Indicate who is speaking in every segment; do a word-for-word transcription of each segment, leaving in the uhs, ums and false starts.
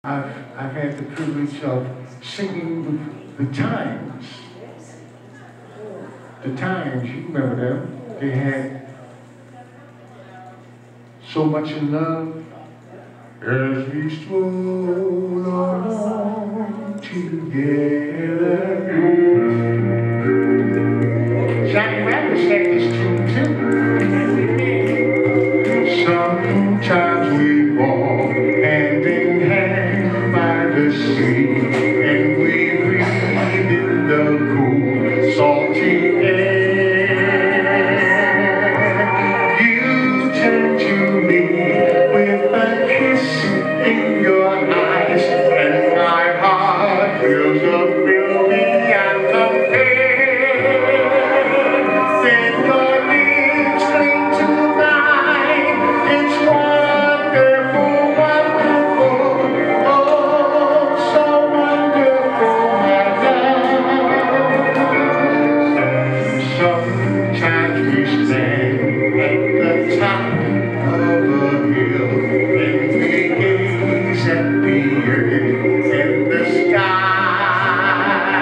Speaker 1: I've, I've had the privilege of singing the, the Times. The Times, you remember them. They had So Much in Love as we stroll along together. Johnny Mathis had this tune too. Sometimes we walk hand in hand by the sea, and we breathe in the cool, salty air. You turn to me with a kiss in your eyes, and my heart fills up real beyond compare. Then your lips cling to mine. It's wonderful, wonderful, oh, so wonderful, my love. Sometimes we stand at the top of a hill, and we gaze at the earth and the sky.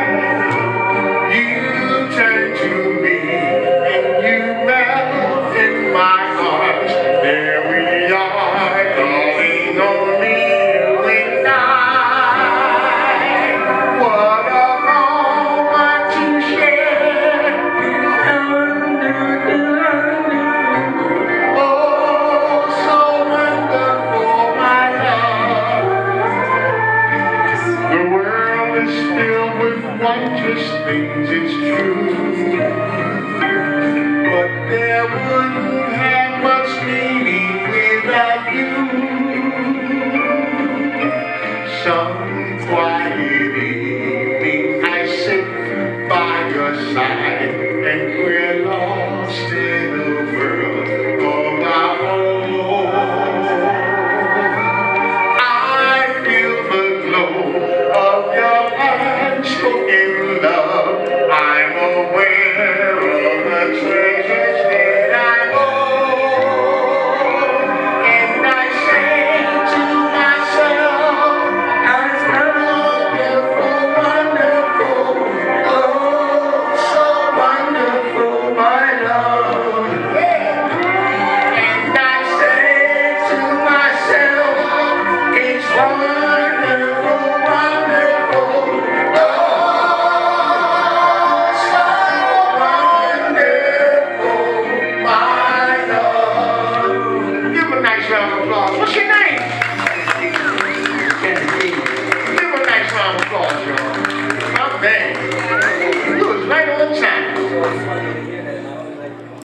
Speaker 1: You turn to me and you melt in my arms. There we are, darling, only you and I. What a moment to share. Oh, so wonderful, my love. The world is filled with wondrous things, it's true, but there wouldn't have much meaning without you. Some quiet evening I sit by your side, and we're lost in a world of our own. I feel the glow of your unspoken love. I'm aware of the treasures that I own, and I say to myself, it's wonderful, wonderful, oh, so wonderful, my love. And I say to myself, it's wonderful, wonderful, oh, so wonderful, my love. Give him a nice round of applause. What's your name? Give him a nice round of applause, y'all. My man.